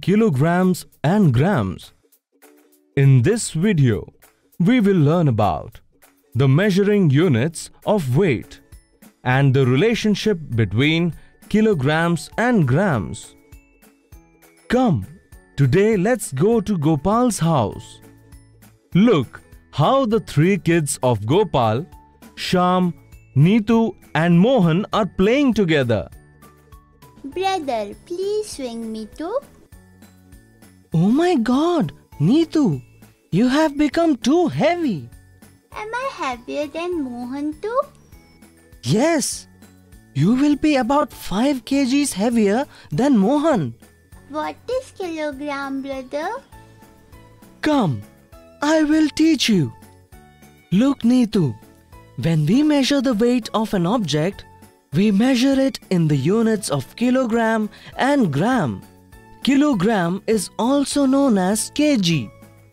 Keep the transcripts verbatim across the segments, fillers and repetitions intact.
kilograms and grams. In this video, we will learn about the measuring units of weight and the relationship between kilograms and grams. Come, today let's go to Gopal's house. Look how the three kids of Gopal, Shyam, Neetu and Mohan are playing together. Brother, please swing me too. Oh my God, Neetu, you have become too heavy. Am I heavier than Mohan too? Yes, you will be about five kilograms heavier than Mohan. What is kilogram, brother? Come, I will teach you. Look, Neetu, when we measure the weight of an object, we measure it in the units of kilogram and gram. Kilogram is also known as kg.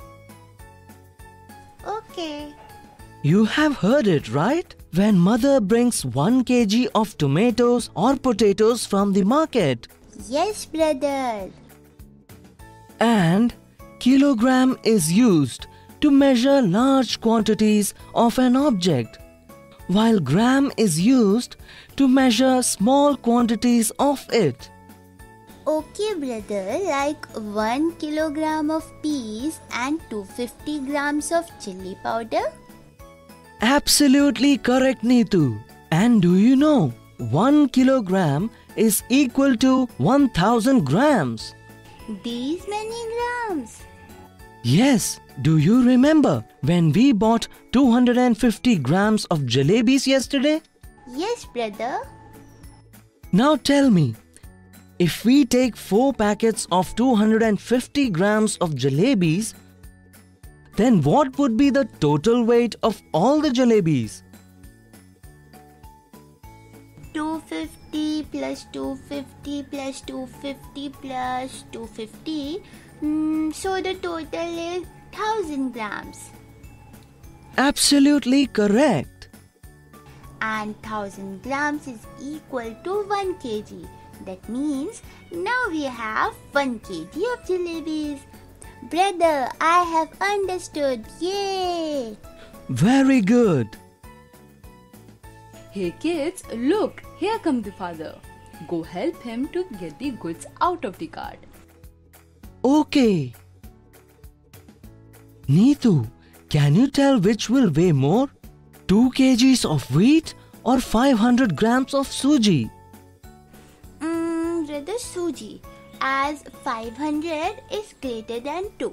Okay. You have heard it, right? When mother brings one kilogram of tomatoes or potatoes from the market. Yes, brother. And kilogram is used to measure large quantities of an object, while gram is used to measure small quantities of it. Okay, brother, like one kilogram of peas and two hundred fifty grams of chili powder? Absolutely correct, Neetu. And do you know, one kilogram is equal to one thousand grams. These many grams? Yes, do you remember when we bought two hundred fifty grams of jalebis yesterday? Yes, brother. Now tell me, if we take four packets of two hundred fifty grams of jalebis, then what would be the total weight of all the jalebis? two hundred fifty plus two hundred fifty plus two hundred fifty plus two hundred fifty. Mm, so the total is one thousand grams. Absolutely correct. And one thousand grams is equal to one kilogram. That means now we have one kilogram of jalebis. Brother, I have understood. Yay! Very good. Hey kids, look, here comes the father. Go help him to get the goods out of the cart. Okay. Neetu, can you tell which will weigh more? two kilograms of wheat or five hundred grams of suji? Mm, brother Suji, as five hundred is greater than two.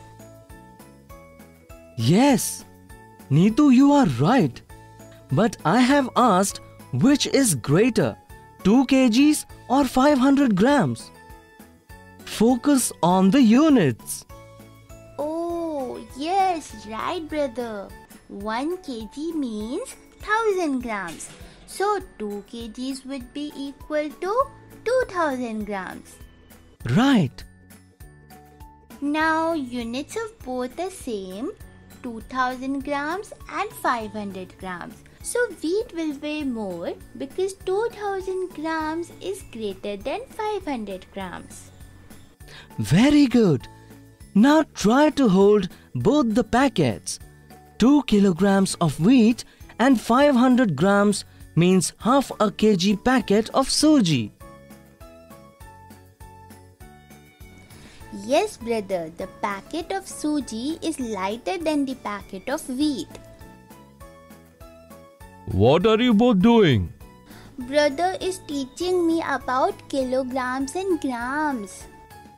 Yes, Neetu, you are right. But I have asked which is greater, two kilograms or five hundred grams. Focus on the units. Oh, yes, right, brother. one kilogram means one thousand grams. So two kilograms would be equal to two thousand grams. Right. Now units of both are same, two thousand grams and five hundred grams. So wheat will weigh more because two thousand grams is greater than five hundred grams. Very good. Now try to hold both the packets. two kilograms of wheat and five hundred grams means half a kg packet of suji. Yes, brother, the packet of suji is lighter than the packet of wheat. What are you both doing? Brother is teaching me about kilograms and grams.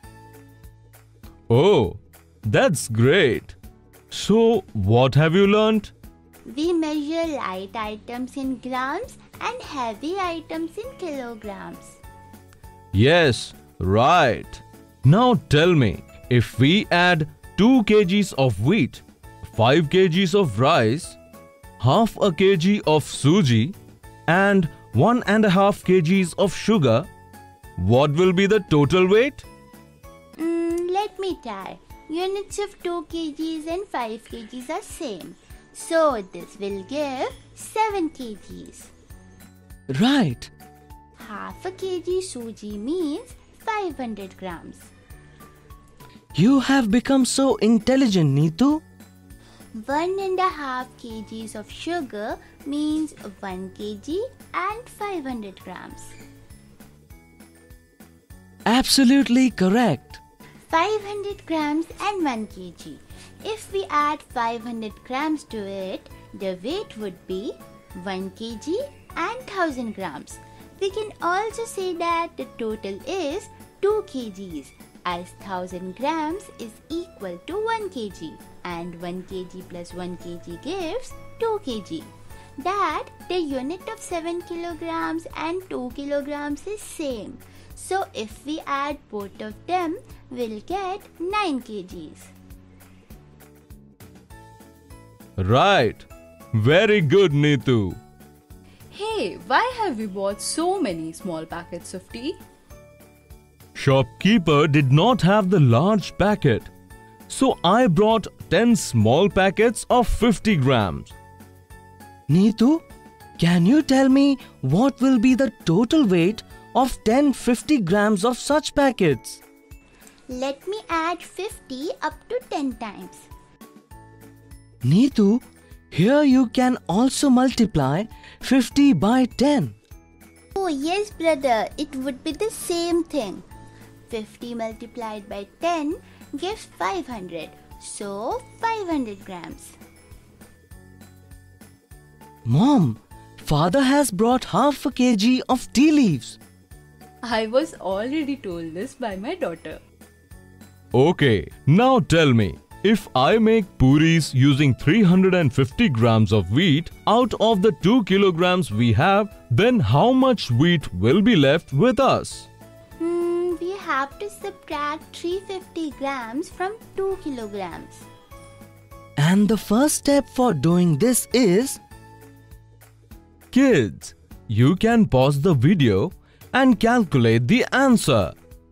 Oh, that's great. So, what have you learnt? We measure light items in grams and heavy items in kilograms. Yes, right. Now tell me, if we add two kilograms of wheat, five kilograms of rice, half a kg of suji and one and a half kgs of sugar, what will be the total weight? Mm, let me try. Units of two kilograms and five kilograms are same. So this will give seven kilograms. Right. Half a kg suji means five hundred grams. You have become so intelligent, Neetu. One and a half kgs of sugar means one kilogram and five hundred grams. Absolutely correct. five hundred grams and one kilogram. If we add five hundred grams to it, the weight would be one kilogram and one thousand grams. We can also say that the total is two kilograms, as one thousand grams is equal to one kilogram, and one kilogram plus one kilogram gives two kilograms. That the unit of seven kilograms and two kilograms is same. So if we add both of them, we'll get nine kilograms. Right. Very good, Neetu. Hey, why have we bought so many small packets of tea? Shopkeeper did not have the large packet, so I brought ten small packets of fifty grams. Neetu, can you tell me what will be the total weight of ten fifty grams of such packets? Let me add fifty up to ten times. Neetu, here you can also multiply fifty by ten. Oh yes, brother, it would be the same thing. fifty multiplied by ten gives five hundred, so five hundred grams. Mom, father has brought half a kg of tea leaves. I was already told this by my daughter. Okay, now tell me, if I make puris using three hundred fifty grams of wheat out of the two kilograms we have, then how much wheat will be left with us? Hmm, we have to subtract three hundred fifty grams from two kilograms. And the first step for doing this is... Kids, you can pause the video and calculate the answer.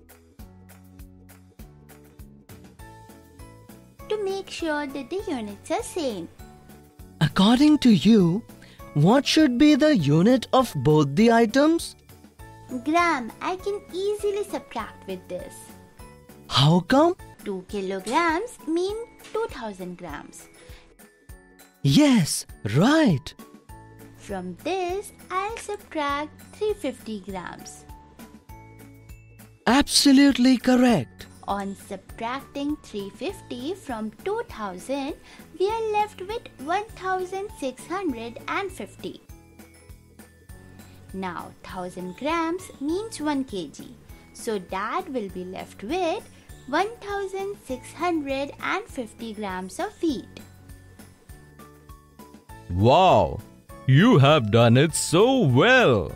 To make sure that the units are same. According to you, what should be the unit of both the items? Gram, I can easily subtract with this. How come? two kilograms mean two thousand grams. Yes, right. From this, I'll subtract three hundred fifty grams. Absolutely correct. On subtracting three hundred fifty from two thousand, we are left with one thousand six hundred fifty. Now, one thousand grams means one kilogram. So, Dad will be left with one thousand six hundred fifty grams of wheat. Wow! You have done it so well!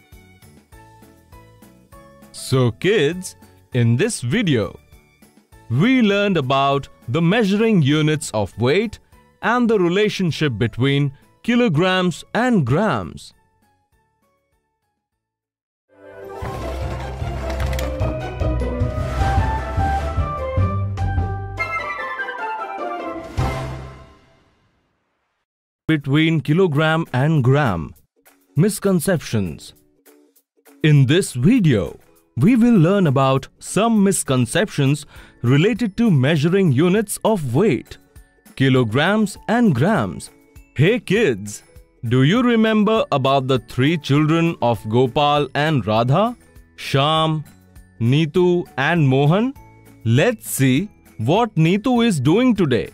So kids, in this video, we learned about the measuring units of weight and the relationship between kilograms and grams. Between kilogram and gram. Misconceptions. In this video, we will learn about some misconceptions related to measuring units of weight, kilograms and grams. Hey kids, do you remember about the three children of Gopal and Radha, Shyam, Neetu and Mohan? Let's see what Neetu is doing today.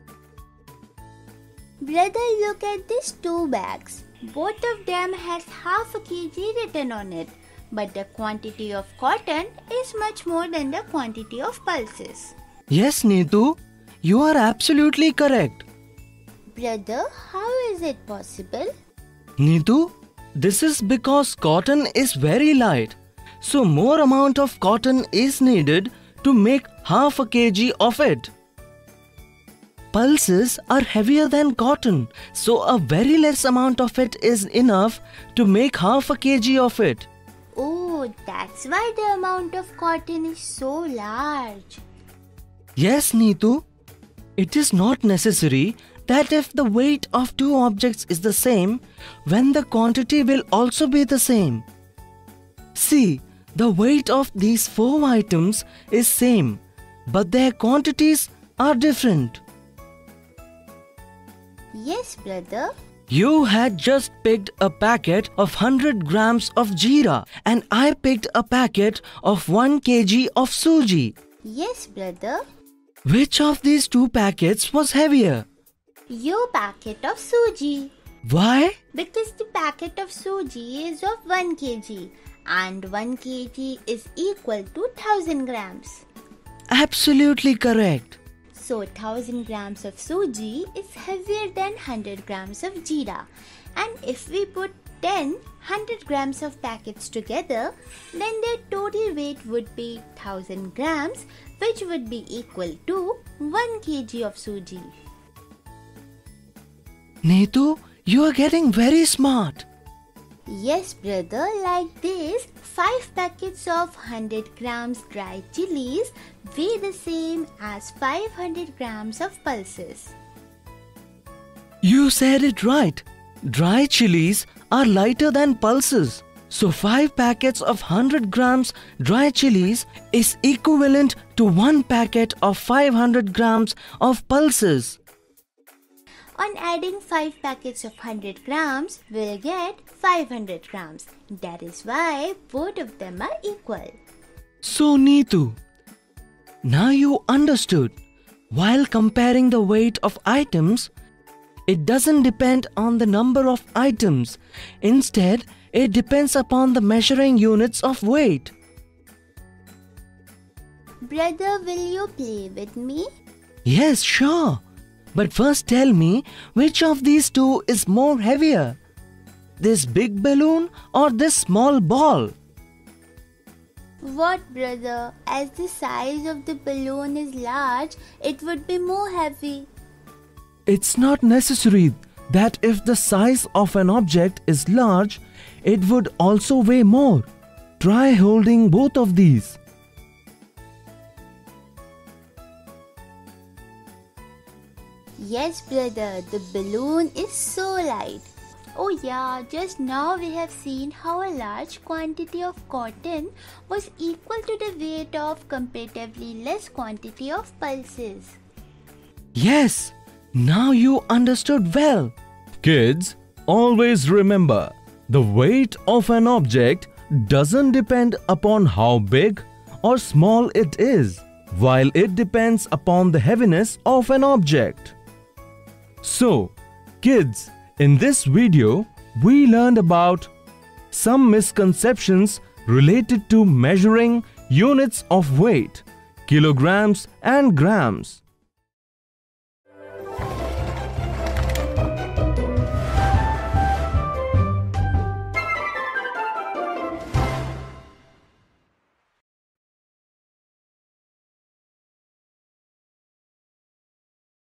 Brother, look at these two bags. Both of them has half a kg written on it, but the quantity of cotton is much more than the quantity of pulses. Yes, Neetu, you are absolutely correct. Brother, how is it possible? Neetu, this is because cotton is very light, so more amount of cotton is needed to make half a kg of it. Pulses are heavier than cotton, so a very less amount of it is enough to make half a kg of it. Oh, that's why the amount of cotton is so large. Yes, Neetu. It is not necessary that if the weight of two objects is the same, when the quantity will also be the same. See, the weight of these four items is same. but their quantities are different. Yes, brother. You had just picked a packet of one hundred grams of jeera and I picked a packet of one kilogram of suji. Yes, brother. Which of these two packets was heavier? Your packet of suji. Why? Because the packet of suji is of one kilogram and one kilogram is equal to one thousand grams. Absolutely correct. So one thousand grams of suji is heavier than one hundred grams of jeera. And if we put ten one hundred grams of packets together, then their total weight would be one thousand grams, which would be equal to one kilogram of suji. Neetu, you are getting very smart. Yes, brother, like this, five packets of one hundred grams dry chilies weigh the same as five hundred grams of pulses. You said it right. Dry chilies are lighter than pulses. So five packets of one hundred grams dry chilies is equivalent to one packet of five hundred grams of pulses. On adding five packets of one hundred grams, we'll get five hundred grams. That is why both of them are equal. So Neetu, now you understood. While comparing the weight of items, it doesn't depend on the number of items. Instead, it depends upon the measuring units of weight. Brother, will you play with me? Yes, sure. But first tell me, which of these two is more heavier? This big balloon or this small ball? What, brother? As the size of the balloon is large, it would be more heavy. It's not necessary that if the size of an object is large, it would also weigh more. Try holding both of these. Yes, brother, the balloon is so light. Oh yeah, just now we have seen how a large quantity of cotton was equal to the weight of comparatively less quantity of pulses. Yes, now you understood well. Kids, always remember, the weight of an object doesn't depend upon how big or small it is, while it depends upon the heaviness of an object. So, kids, in this video, we learned about some misconceptions related to measuring units of weight, kilograms and grams.